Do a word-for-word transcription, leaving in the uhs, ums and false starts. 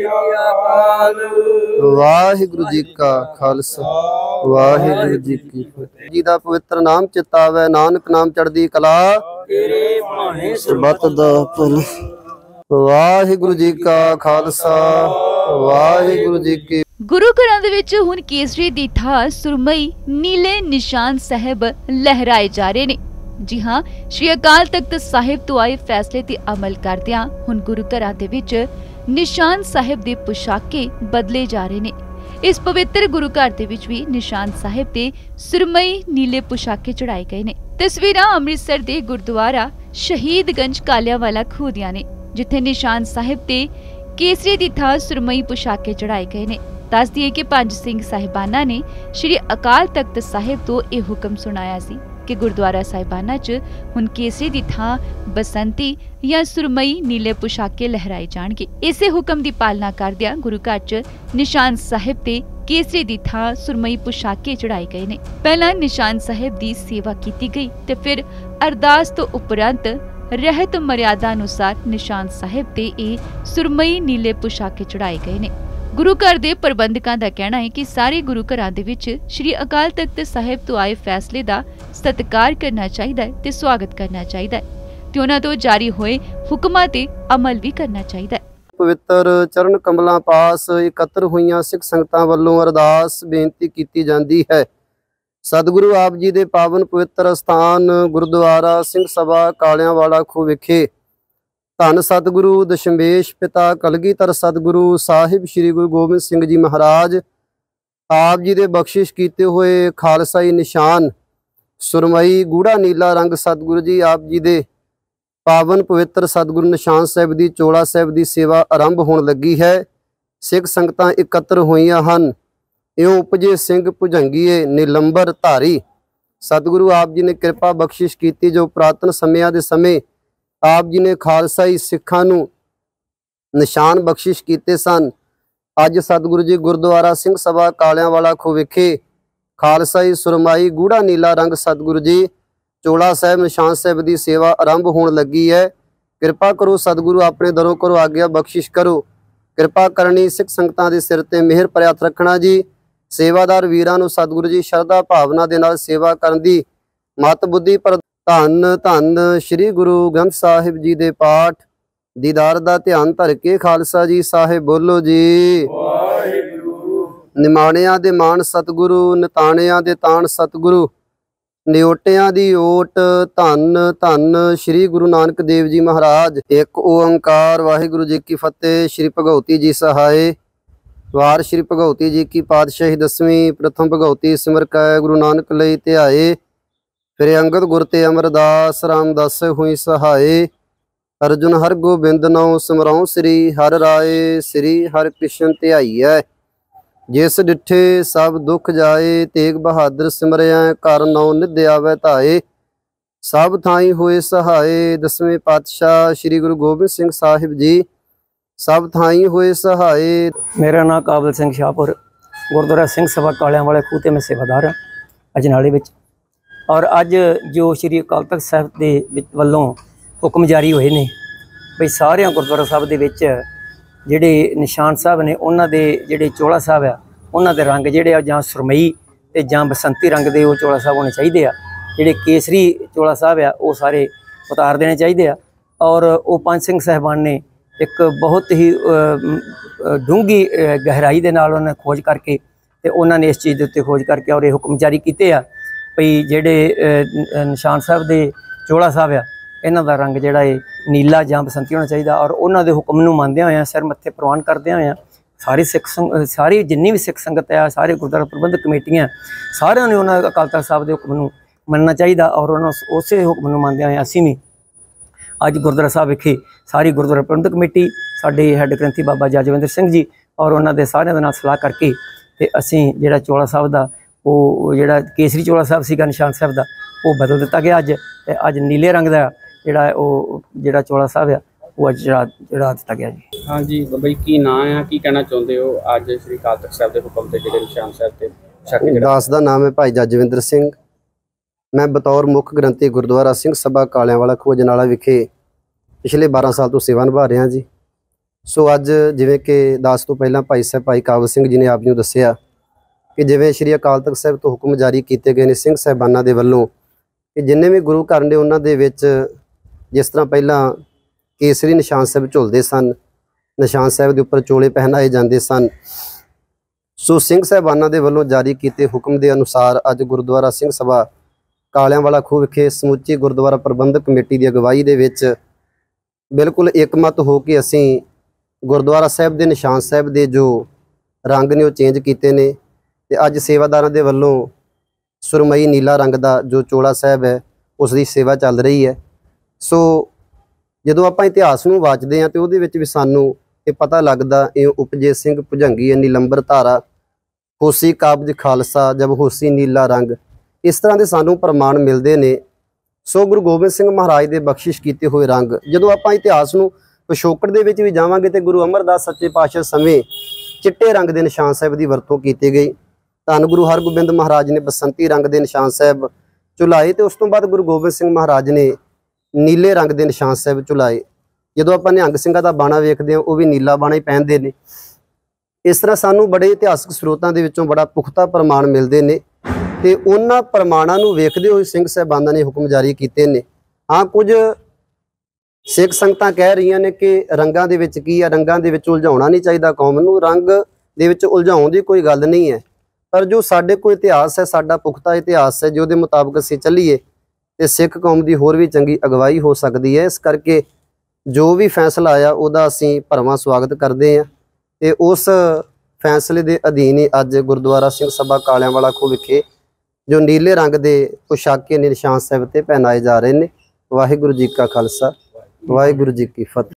वाहिगुरु जी का खालसा वाहिगुरु जी की फतेह। जी दा पवित्र नाम चितावे, नानक नाम चढ़दी कला तेरे भाने सरबत दा भला। वाहिगुरु जी का खालसा वाहिगुरु जी की। गुरु घरां दे विच हुण केसरी दी थां सुरमई नीले निशान साहिब लहराए जा रहे ने। जी हाँ, श्री अकाल तख्त साहिब तो आए फैसले ते अमल करदियां हुण गुरु घरां दे विच निशान साहिब दे पोशाके बदले जा रहे ने। इस पवित्र गुरु घर दे विच भी निशान साहिब ते सुरमई नीले पोशाके चढ़ाए गए ने। तस्वीरां अमृतसर दे गुरुद्वारा शहीदगंज कालियावाला खूह दियां ने, जिथे निशान साहिब ते केसरी दी थां सुरमई पोशाके चढ़ाए गए ने। दस दिए कि पंज सिंह साहिबाना ने श्री अकाल तख्त साहिब तो यह हुक्म सुनाया सी कि गुरुद्वारा साहिबाना च हुण केसरी दी थां बसंती या सुरमई नीले पोशाके लहराए जाणगे। इसे हुक्म दी पालना करदियां गुरु घर च निशान साहिब ते केसरी दी थां सुरमई पोशाके चढ़ाए गए ने। पहला निशान साहिब दी सेवा कीती गई ते फिर अरदास तो उपरंत रहत मर्यादा अनुसार निशान साहिब ते ए सुरमई नीले पोशाके चढ़ाए गए ने। गुरु घर दे प्रबंधकां दा कहना है कि सारे गुरु घरां दे विच श्री अकाल तख्त साहिब तो आए फैसले दा सत्कार करना चाहिदा है ते स्वागत करना चाहिदा है ते उन्हां तो जारी होए हुक्मां ते अमल भी करना चाहिदा है। पवित्र चरण कमलां पास एकत्र होईयां सिख संगतां वल्लों अरदास बेनती कीती जांदी है। सतगुरु आप जी दे पावन पवित्र स्थान गुरुद्वारा सिंह सभा कालियावाला खूह विखे धन सतगुरु दशमेश पिता कलगीधर सतगुरु साहिब श्री गुरु गोबिंद सिंह जी महाराज आप जी दे बख्शिश कीते हुए खालसाई निशान सुरमई गूढ़ा नीला रंग सतगुरु जी आप जी दे पावन पवित्र सतगुरु निशान साहिब दी चोला साहिब दी सेवा आरंभ होण लगी है। सिख संगतां एकत्र होईयां हन। इउं उपजे सिंह भुजंगीए नीलंबर धारी। सतगुरु आप जी ने कृपा बख्शिश कीती जो पुरातन समयां दे समय आप जी ने खालसाई सिखां नूं निशान बख्शिश कीते सन। अज सतगुरु जी गुरुद्वारा सिंह सभा कालियावाला खूह विखे खालसाई सुरमाई गूढ़ा नीला रंग सतगुरु जी चोला साहिब निशान साहिब की सेवा आरंभ होण लगी है। कृपा करो सतगुरु अपने दरों करो आग्या बख्शिश करो। कृपा करनी सिख संगतां दे सिर ते मेहर भरिया हत्थ रखना जी। सेवादार वीरां नूं सतगुरु जी शरधा भावना दे नाल सेवा करन दी मत बुद्धि पर धन धन श्री गुरु ग्रंथ साहिब जी दे पाठ दीदार दा ध्यान धर के खालसा जी साहिब बोलो जी। निमाणियां दे मान सतगुरु निताणियां दे ताण सतगुरु निओटियां दी ओट धन धन श्री गुरु नानक देव जी महाराज। एक ओंकार वाहिगुरु जी की फतेह। श्री भगवती जी सहाय। वार श्री भगवती जी की पातशाही दसवीं प्रथम भगवती सिमर कै गुरु नानक लई ध्याए। फिर अंगद गुर ते अमरदास रामदास हुई सहाय। अर्जुन हर गोबिंद नौ सिमरौं श्री हर राय श्री हर कृष्ण ध्याईऐ। जिस डिठे सब दुख जाए तेग बहादुर सिमरिया घर नौ निध आवे धाए। सब थाई होए सहाय। दसवें पातशाह श्री गुरु गोबिंद सिंह साहिब जी सब थाई होए सहाय। मेरा नाम काबल सिंह शाहपुर गुरुद्वारा सिंह सभा कालियावाला खूह ते मैं सेवादार हाँ अजनाले विच। और अज जो श्री अकाल तख्त साहिब के वलों हुक्म जारी होए ने बई सारे गुरुद्वारा साहब दे विच जिहड़े निशान साहब ने उन्हां दे जिहड़े चोला साहब आ उन्हां दे रंग जिहड़े जां सुरमई ते जां बसंती रंग दे वो चोला साहब होने चाहिए आ। जिहड़े केसरी चोला साहब आ वो सारे उतार देने चाहिए आ। और वो पंज सिंह साहिबान ने एक बहुत ही डूंगी गहराई दे नाल उन्होंने खोज करके ते उन्होंने इस चीज़ के उत्ते खोज करके और ये हुक्म जारी किए आ भई जिहड़े निशान साहब दे चोला साहब आ इन्हां दा रंग जिहड़ा है नीला जां बसंती होना चाहिए। और उन्हां दे हुक्म नूं मनदियां होइयां सिर मत्थे प्रवान करदियां होइयां सारी सिख संग सारी जिन्नी भी सिख संगत है सारे गुरुद्वारा प्रबंधक कमेटियां सारिਆਂ ने उन्हां अकाल तख्त साहब दे हुक्म नूं मनना चाहिए। और उन्होंने उस हुक्म नूं मनदियां होइयां असीं भी अज गुरुद्वारा साहब विखे सारी गुरुद्वारा प्रबंधक कमेटी साडे हैड ग्रंथी बाबा जजविंदर सिंह जी और उन्हां दे सारिਆਂ दे नाल सलाह करके ते असीं जिहड़ा चोला साहब दा वो जिहड़ा केसरी चोला साहब सीगा निशान साहब दा वो बदल दिता गया अज ते अज नीले रंग दा जिहड़ा वो जिहड़ा चोला साहब आ वो अज चढ़ा दिता गया जी। हाँ जी बई की नाम है की कहना चाहते हो अज श्री अकाल तख्त साहब के हुक्म से जिहड़े निशान साहब ते शक दास दा नाम है भाई जजविंदर सिंह। मैं बतौर मुख ग्रंथी गुरुद्वारा सिंह सभा कालियावाला खूह अजनाला विखे पिछले बारह साल तो सेवा निभा रहा जी। ਸੋ ਅੱਜ ਜਿਵੇਂ ਕਿ ਦਾਸ ਤੋਂ ਪਹਿਲਾਂ ਭਾਈ ਸਾਹਿਬ ਭਾਈ ਕਾਬਲ ਸਿੰਘ ਜੀ ਨੇ ਆਪ ਜੀ ਨੂੰ ਦੱਸਿਆ ਕਿ ਜਿਵੇਂ ਸ਼੍ਰੀ ਅਕਾਲ ਤਖਤ ਸਾਹਿਬ ਤੋਂ ਹੁਕਮ ਜਾਰੀ ਕੀਤੇ ਗਏ ਨੇ ਸਿੰਘ ਸਾਹਿਬਾਨਾਂ ਦੇ ਵੱਲੋਂ ਕਿ ਜਿੰਨੇ ਵੀ ਗੁਰੂ ਘਰ ਨੇ ਉਹਨਾਂ ਦੇ ਵਿੱਚ ਜਿਸ ਤਰ੍ਹਾਂ ਪਹਿਲਾਂ ਕੇਸਰੀ ਨਿਸ਼ਾਨ ਸਾਹਿਬ ਝੁਲਦੇ ਸਨ, ਨਿਸ਼ਾਨ ਸਾਹਿਬ ਦੇ ਉੱਪਰ ਚੋਲੇ ਪਹਿਨਾਏ ਜਾਂਦੇ ਸਨ। ਸੋ ਸਿੰਘ ਸਾਹਿਬਾਨਾਂ ਦੇ ਵੱਲੋਂ ਜਾਰੀ ਕੀਤੇ ਹੁਕਮ ਦੇ ਅਨੁਸਾਰ ਅੱਜ ਗੁਰਦੁਆਰਾ ਸਿੰਘ ਸਭਾ ਕਾਲਿਆਂਵਾਲਾ ਖੂਹ ਵਿਖੇ ਸਮੁੱਚੀ ਗੁਰਦੁਆਰਾ ਪ੍ਰਬੰਧਕ ਕਮੇਟੀ ਦੀ ਅਗਵਾਈ ਦੇ ਵਿੱਚ ਬਿਲਕੁਲ ਇੱਕਮਤ ਹੋ ਕੇ ਅਸੀਂ ਗੁਰਦੁਆਰਾ ਸਾਹਿਬ ਦੇ ਨਿਸ਼ਾਨ ਸਾਹਿਬ ਦੇ ਜੋ ਰੰਗ ਨੇ ਉਹ ਚੇਂਜ ਕੀਤੇ ਨੇ ਤੇ ਅੱਜ ਸੇਵਾਦਾਰਾਂ ਦੇ ਵੱਲੋਂ ਸੁਰਮਈ ਨੀਲਾ ਰੰਗ ਦਾ ਜੋ ਚੋਲਾ ਸਾਹਿਬ ਹੈ ਉਸ ਦੀ ਸੇਵਾ ਚੱਲ ਰਹੀ ਹੈ। ਸੋ ਜਦੋਂ ਆਪਾਂ ਇਤਿਹਾਸ ਨੂੰ ਵਾਚਦੇ ਹਾਂ ਤੇ ਉਹਦੇ ਵਿੱਚ ਵੀ ਸਾਨੂੰ ਇਹ ਪਤਾ ਲੱਗਦਾ, ਇਹ ਉਪਜੇ ਸਿੰਘ ਭੁਜੰਗੀ ਇੰਨੀ ਲੰਬਰ ਧਾਰਾ, ਹੋਸੀ ਕਾਬਜ ਖਾਲਸਾ ਜਬ ਹੋਸੀ ਨੀਲਾ ਰੰਗ, ਇਸ ਤਰ੍ਹਾਂ ਦੇ ਸਾਨੂੰ ਪ੍ਰਮਾਣ ਮਿਲਦੇ ਨੇ। ਸੋ ਗੁਰੂ ਗੋਬਿੰਦ ਸਿੰਘ ਮਹਾਰਾਜ ਦੇ ਬਖਸ਼ਿਸ਼ ਕੀਤੇ ਹੋਏ ਰੰਗ, ਜਦੋਂ ਆਪਾਂ ਇਤਿਹਾਸ ਨੂੰ ਪਿਛੋਕੜ ਦੇ ਵਿੱਚ ਵੀ ਜਾਵਾਂਗੇ ਤੇ ਗੁਰੂ ਅਮਰਦਾਸ ਸੱਚੇ ਪਾਤਸ਼ਾਹ ਸਮੇਂ ਚਿੱਟੇ ਰੰਗ ਦੇ ਨਿਸ਼ਾਨ ਸਾਹਿਬ ਦੀ ਵਰਤੋਂ ਕੀਤੀ ਗਈ। ਧੰਨ ਗੁਰੂ ਹਰਗੋਬਿੰਦ ਮਹਾਰਾਜ ਨੇ ਬਸੰਤੀ ਰੰਗ ਦੇ ਨਿਸ਼ਾਨ ਸਾਹਿਬ ਝੁਲਾਏ ਤੇ ਉਸ ਤੋਂ ਬਾਅਦ ਗੁਰੂ ਗੋਬਿੰਦ ਸਿੰਘ ਮਹਾਰਾਜ ਨੇ ਨੀਲੇ ਰੰਗ ਦੇ ਨਿਸ਼ਾਨ ਸਾਹਿਬ ਝੁਲਾਏ। ਜਦੋਂ ਆਪਾਂ ਨਿਹੰਗ ਸਿੰਘਾਂ ਦਾ ਬਾਣਾ ਵੇਖਦੇ ਹਾਂ ਉਹ ਵੀ ਨੀਲਾ ਬਾਣਾ ਹੀ ਪਹਿਨਦੇ ਨੇ। ਇਸ ਤਰ੍ਹਾਂ ਸਾਨੂੰ ਬੜੇ ਇਤਿਹਾਸਕ ਸਰੋਤਾਂ ਦੇ ਵਿੱਚੋਂ ਬੜਾ ਪੁਖਤਾ ਪ੍ਰਮਾਣ ਮਿਲਦੇ ਨੇ ਤੇ ਉਹਨਾਂ ਪ੍ਰਮਾਣਾਂ ਨੂੰ ਵੇਖਦੇ ਹੋਏ ਸਿੰਘ ਸਾਹਿਬਾਨਾਂ ਨੇ ਹੁਕਮ ਜਾਰੀ ਕੀਤੇ ਨੇ। ਹਾਂ, ਕੁਝ ਸਿੱਖ ਸੰਗਤਾਂ ਕਹਿ ਰਹੀਆਂ ਨੇ ਕਿ ਰੰਗਾਂ ਦੇ ਵਿੱਚ ਕੀ ਆ, ਰੰਗਾਂ ਦੇ ਵਿੱਚ ਉਲਝਾਉਣਾ ਨਹੀਂ ਚਾਹੀਦਾ ਕੌਮ ਨੂੰ, ਰੰਗ ਦੇ ਵਿੱਚ ਉਲਝਾਉਣ ਦੀ ਕੋਈ ਗੱਲ ਨਹੀਂ ਹੈ। ਪਰ ਜੋ ਸਾਡੇ ਕੋਲ ਇਤਿਹਾਸ ਹੈ, ਸਾਡਾ ਪੁਖਤਾ ਇਤਿਹਾਸ ਹੈ, ਜੋ ਉਹਦੇ ਮੁਤਾਬਕ ਅਸੀਂ ਚੱਲੀਏ ਤੇ ਸਿੱਖ ਕੌਮ ਦੀ ਹੋਰ ਵੀ ਚੰਗੀ ਅਗਵਾਈ ਹੋ ਸਕਦੀ ਹੈ। ਇਸ ਕਰਕੇ ਜੋ ਵੀ ਫੈਸਲਾ ਆਇਆ ਉਹਦਾ ਅਸੀਂ ਭਰਵਾਂ ਸਵਾਗਤ ਕਰਦੇ ਹਾਂ ਤੇ ਉਸ ਫੈਸਲੇ ਦੇ ਅਧੀਨ ਹੀ ਅੱਜ ਗੁਰਦੁਆਰਾ ਸਿੰਘ ਸਭਾ ਕਾਲਿਆਂਵਾਲਾ ਖੂਹ ਵਿਖੇ ਜੋ ਨੀਲੇ ਰੰਗ ਦੇ ਪੁਸ਼ਾਕੇ ਨੇ ਨਿਸ਼ਾਨ ਸਾਹਿਬ ਤੇ ਪਹਿਨਾਏ ਜਾ ਰਹੇ ਨੇ। ਵਾਹਿਗੁਰੂ ਜੀ ਕਾ ਖਾਲਸਾ, ਵਾਹਿਗੁਰੂ ਜੀ ਕੀ ਫਤਿਹ।